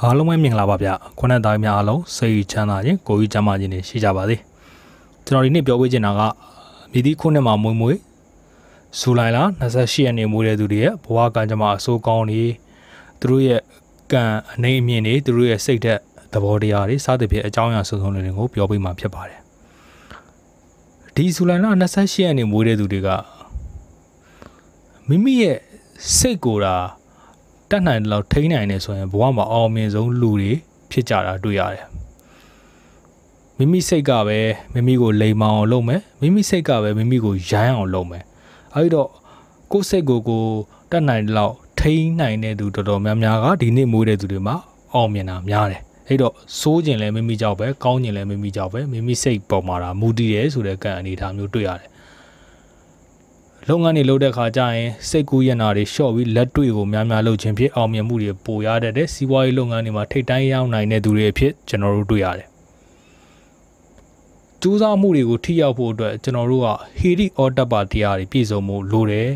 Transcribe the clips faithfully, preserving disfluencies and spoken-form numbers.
အားလုံးပဲမင်္ဂလာပါဗျခုနကတိုင်းများအားလုံးစိတ်ချမ်းသာခြင်းကိုယ်ကြီးကျန်းမာခြင်းတွေရှိကြပါစေကျွန်တော်ဒီနေ့ပြောပြချင်တာကမြည်သည့်ခုနှစ်မှာမွေးမွေးဇူလိုင်လ၂၈ရက်နေ့မွေးတဲ့သူတွေရဲ့ဘဝကံကြမ္မာအဆိုးကောင်းတွေသူတို့ရဲ့ကံအနေအမြင့်တွေသူတို့ရဲ့စိတ်သက်သဘောတရားတွေစသဖြင့်အကြောင်းအရာစုံစုံတွေကိုပြောပြမှာဖြစ်ပါတယ်ဒီဇူလိုင်လ၂၈ရက်နေ့မွေးတဲ့သူတွေကမိမိရဲ့စိတ်ကိုယ်တာတတ်နိုင်လောက်ထိန်းနိုင်နေဆိုရင်ဘဝမှာအောင်မြင်ဆုံးလူတွေဖြစ်ကြတာတွေ့ရတယ်မိမိစိတ်ကပဲမိမိကိုလိမ်မောင်အောင်လုပ်မယ်မိမိစိတ်ကပဲမိမိကိုရိုင်းအောင်လုပ်မယ်အဲဒီတော့ကိုယ်စိတ်ကိုကိုတတ်နိုင်လောက်ထိန်းနိုင်တဲ့သူတော်တော်များများကဒီနေ့မွေးတဲ့သူတွေမှာအောင်မြင်တာများတယ်အဲဒီတော့စိုးကျင်လဲမိမိကြောက်ပဲကောင်းကျင်လဲမိမိကြောက်ပဲမိမိစိတ်ပေါ်မှာတာမူတည်တယ်ဆိုတဲ့ကံအနေအထားမျိုးတွေ့ရတယ်လုပ်ငန်းတွေလုပ်တဲ့ခါကျရင်စိတ်ကူးရနာတွေလျှော့ပြီးလက်တွေ့ကိုများများလုပ်ခြင်းဖြစ်အောင်မြင်မှုတွေပိုရတတ်တဲ့စီးပွားရေးလုပ်ငန်းတွေမှာထိပ်တိုင်းရောက်နိုင်တဲ့သူတွေအဖြစ်ကျွန်တော်တို့တွေ့ရတယ်။ကြိုးစားမှုတွေကိုထိရောက်ဖို့အတွက်ကျွန်တော်တို့ကဟီရိအော်တပ်ပါတရားတွေပြည့်စုံမှုလိုတယ်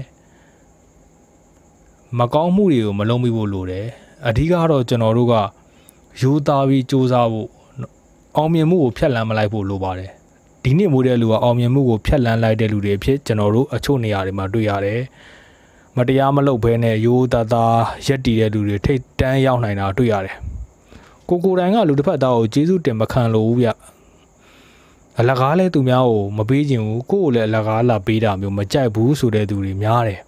။မကောင်းမှုတွေကိုမလုံးမိဖို့လိုတယ်။အဓိကတော့ကျွန်တော်တို့ကယူသားပြီးကြိုးစားဖို့အောင်မြင်မှုကိုဖျက်လန်းမလိုက်ဖို့လိုပါတယ်။ဒီနေ့မိုးတဲ့လူကအောင်မြင်မှုကိုဖျက်လန်းလိုက်တဲ့လူတွေအဖြစ်ကျွန်တော်တို့အချို့နေရာတွေမှာတွေ့ရတယ်။မတရားမလုပ်ဘဲနဲ့ရိုးသားသားရက်တည်တဲ့လူတွေထိတ်တန်းရောက်နိုင်တာတွေ့ရတယ်။ကိုကိုတိုင်ကလူတစ်ဖက်သားကိုကျေးဇူးတင်မခံလို့ဘူးဗျ။အလကားလဲသူများကိုမပေးခြင်းဘူးကိုကိုလည်းအလကားလာပေးတာမျိုးမကြိုက်ဘူးဆိုတဲ့သူတွေများတယ်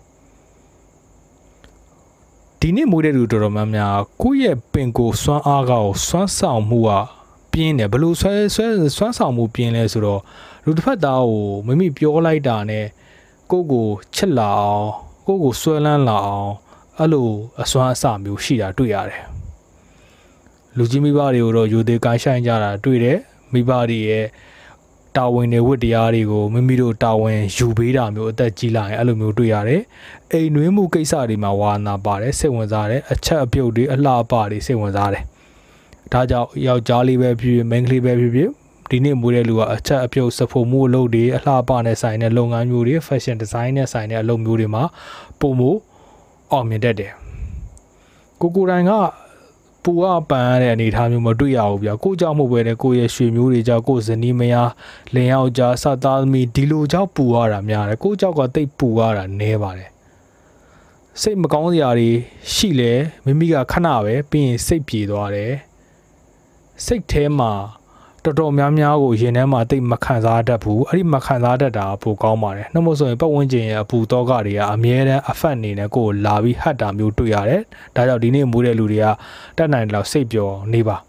။ဒီနေ့မိုးတဲ့လူတော်တော်များများကိုယ့်ရဲ့ပင်ကိုစွမ်းအားကောစွမ်းဆောင်မှုကပြင်းတယ်ဘလို့ဆွဲဆွဲဆွမ်းဆောင်မှုပြင်းလဲဆိုတော့လူတစ်ဖက်သားကိုမိမိပြောလိုက်တာနဲ့ကိုကိုချစ်လာအောင်ကိုကိုဆွဲလန်းလာအောင်အဲ့လိုအစွမ်းအစမျိုးရှိတာတွေ့ရတယ်လူကြီးမိဘတွေကိုတော့ယူသေးကိုင်းဆိုင်ကြတာတွေ့တယ်မိဘတွေရဲ့တာဝန်တွေဝတ္တရားတွေကိုမိမိတို့တာဝန်ယူပေးတာမျိုးအသက်ကြီးလာရင်အဲ့လိုမျိုးတွေ့ရတယ်အိမ်နှွေးမှုကိစ္စတွေမှာဝါနာပါတယ်စိတ်ဝင်စားတယ်အချက်အပြုတ်တွေအလှအပတွေစိတ်ဝင်စားတယ်ဒါကြောင့်ယောက်ျားလေးပဲဖြစ်ဖြစ်မိန်းကလေးပဲဖြစ်ဖြစ်ဒီနေ့မွေးတဲ့လူကအချက်အပြုတ်စဖို့မှုအလုပ်တွေအလှပနဲ့ဆိုင်တဲ့လုပ်ငန်းမျိုးတွေ fashion design နဲ့ဆိုင်တဲ့အလုပ်မျိုးတွေမှာပုံမှုအောင်မြင်တတ်တယ်ကိုကိုတိုင်ကပူအပန်ရတဲ့အနေအထားမျိုးမတွေ့ရဘူးဗျာကိုကြောင့်မဟုတ်ပဲနဲ့ကိုရဲ့ရွှေမျိုးတွေကြောင့်ကိုဇနီးမယားလင်ယောက်ျားစသားသမီးဒီလိုကြောင့်ပူရတာများတယ်ကိုကြောင့်ကတိတ်ပူရတာနည်းပါတယ်စိတ်မကောင်းစရာတွေရှိလဲမိမိကခဏပဲပြီးရင်စိတ်ပြေသွားတယ်စိတ်ထဲမှာတော်တော်များများကိုရင်ထဲမှာတိတ်မခံစားတတ်ဘူးအဲ့ဒီမခံစားတတ်တာပိုကောင်းပါတယ်နှုတ်မို့ဆိုရင်ပတ်ဝန်းကျင်ရဲ့အပူတော့ကတွေကအမြဲတမ်းအဖက်အနေနဲ့ကိုယ်လာပြီးဟတ်တာမျိုးတွေ့ရတယ်ဒါကြောင့်ဒီနေ့မူးတဲ့လူတွေကတတ်နိုင်တယ်လို့စိတ်ပျော်နေပါ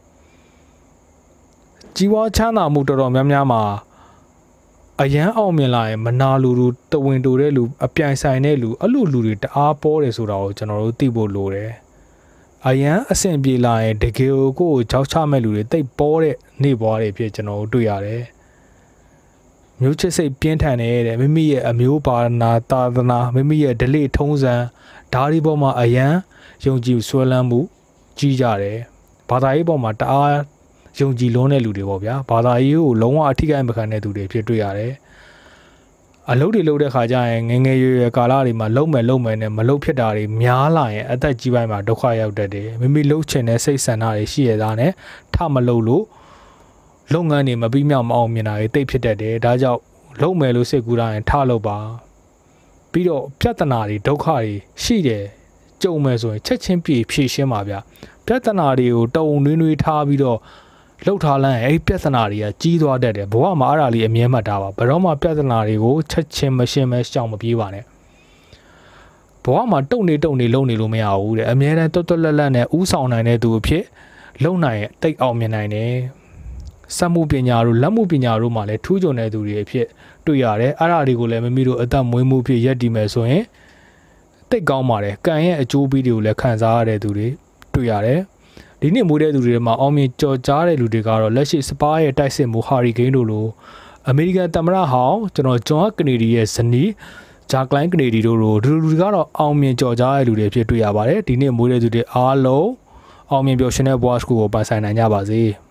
ကြီးဝါချမ်းသာမှုတော်တော်များများမှာအရန်အောင်မြင်လာရင်မနာလူလူတဝင်းတူတဲ့လူအပြိုင်ဆိုင်တဲ့လူအဲ့လိုလူတွေတအားပေါ်တယ်ဆိုတာကိုကျွန်တော်တို့သိဖို့လိုတယ်အရန်အဆင်ပြေလာရင်တကယ်ကိုကိုယ်ကြောက်ချမဲ့လူတွေတိတ်ပေါ်တဲ့နေပွားတွေဖြစ်ကျွန်တော်တို့တွေ့ရတယ်မျိုးချစ်စိတ်ပြင်းထန်နေတဲ့မိမိရဲ့အမျိုးပါနာသာသနာမိမိရဲ့ဓလေ့ထုံးစံဓာရီပေါ်မှာအရန်ယုံကြည်ဆွဲလန်းမှုကြီးကြတယ်ဘာသာရေးပေါ်မှာတအားယုံကြည်လွန်းတဲ့လူတွေပေါ့ဗျာဘာသာရေးကိုလုံးဝအထိကိမခံတဲ့သူတွေဖြစ်တွေ့ရတယ်အလုပ်တွေလုပ်တဲ့ခါကျရင်ငငယ်ရွယ်ရွယ်ကာလတွေမှာလုံမယ်လုံမယ်နဲ့မလုံဖြစ်တာတွေများလာရင်အသက်ကြီးပိုင်းမှာဒုက္ခရောက်တတ်တယ်မိမိလှုပ်ချင်တဲ့စိတ်ဆန္ဒတွေရှိရတာနဲ့ထမလုပ်လို့လုပ်ငန်းတွေမပြီးမြောက်မအောင်မြင်တာတွေတိတ်ဖြစ်တတ်တယ်ဒါကြောင့်လုံမယ်လို့စိတ်ကူးတာရင်ထလုပ်ပါပြီးတော့ပြဿနာတွေဒုက္ခတွေရှိတယ်ကြုံမယ်ဆိုရင်ချက်ချင်းပြေဖြေရှင်းပါဗျပြဿနာတွေကိုတုံနွေးနွေးထားပြီးတော့လှုပ်ထားလိုက်ရင်အဲ့ဒီပြဿနာတွေကကြီးသွားတတ်တယ်ဘဝမှာအဲ့ဒါလေးအမြဲမှတ်ထားပါဘယ်တော့မှပြဿနာတွေကိုချက်ချင်းမရှင်းမဲရှောင်မပြေးပါနဲ့ဘဝမှာတုံနေတုံနေလုံနေလို့မရဘူးတဲ့အမြဲတမ်းတွတ်တွတ်လက်လက်နဲ့ဥဆောင်နိုင်တဲ့သူအဖြစ်လုံနိုင်ရဲ့တိတ်အောင်မြင်နိုင်တယ်စက်မှုပညာတို့လက်မှုပညာတို့မှာလည်းထူးချွန်တဲ့သူတွေအဖြစ်တွေ့ရတယ်အဲ့ဒါတွေကိုလည်းမိမိတို့အသက်မွေးမှုဖြစ်ရက်တည်မယ်ဆိုရင်တိတ်ကောင်းပါတယ်ကံရဲ့အကျိုးပေးတွေကိုလည်းခံစားရတဲ့သူတွေတွေ့ရတယ်ဒီနေ့မွေးတဲ့သူတွေမှာအောင်မြင်ကြော်ကြားတဲ့လူတွေကတော့လက်ရှိစပါးရဲ့တိုက်စစ်မှုဟာရီကိန်းတို့လိုအမေရိကန်သမ္မတဟောင်းကျွန်တော်ဂျွန်ကနေဒီရဲ့ဇနီးဂျာကလိုင်းကနေဒီတို့လိုဒီလူတွေကတော့အောင်မြင်ကြော်ကြားတဲ့လူတွေဖြစ်တွေ့ရပါတယ်ဒီနေ့မွေးတဲ့သူတွေအားလုံးအောင်မြင်ပျော်ရွှင်တဲ့ဘဝတစ်ခုကိုပိုင်ဆိုင်နိုင်ကြပါစေ